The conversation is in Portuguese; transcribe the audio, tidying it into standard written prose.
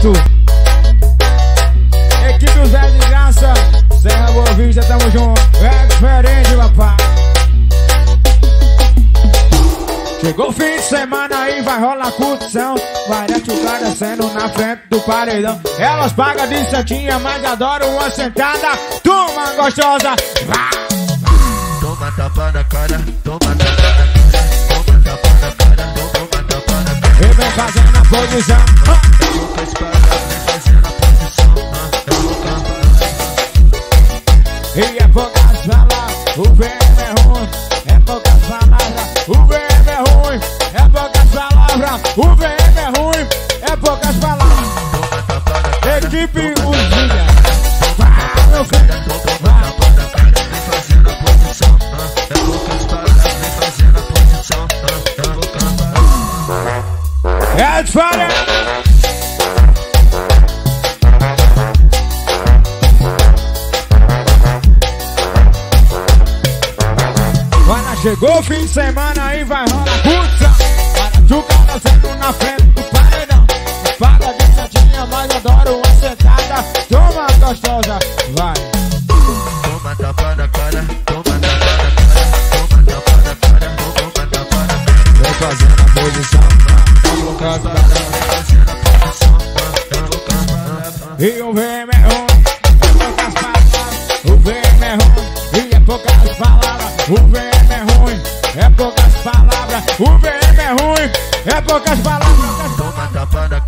Neto. Equipe Os Velhos de Graça, Serra Boa Vista, tamo junto. É diferente, papai. Chegou o fim de semana aí, vai rolar curtição. Várias chucadas descendo na frente do paredão. Elas pagam de santinha, mas adoram uma sentada. Toma gostosa, vai! Toma tapa na cara, toma tapa na cara, toma tapa na cara, toma tapa na cara. E vem fazendo a posição. Poucas palavras, vem fazendo a posição. E é poucas palavras, o verbo é ruim. É poucas palavras, o verbo é ruim. É poucas palavras, o verbo é ruim. É poucas palavras. Toma tapa na cara, Equipe toma Os tapa na Dias. cara, Vai, meu filho. toma tapa na cara, vem fazendo a posição. É poucas palavras, vem fazendo a posição. É poucas palavras. É diferente. Chegou o fim de semana e vai rolar curta. Para chucada sendo na frente do paredão. Paga de santinha, mas adoro uma sentada. Toma gostosa, vai. Toma tapa na cara, toma tapa na cara, toma tapa na cara, toma tapa na cara. Vem fazendo a posição. Poucas palavras, vem fazendo a posição. É poucas palavras. E o verbo é ruim. É poucas palavras. O verbo é ruim. E é poucas palavras. O verbo é ruim. É poucas palavras. O verbo é ruim. É poucas palavras. Toma tapa na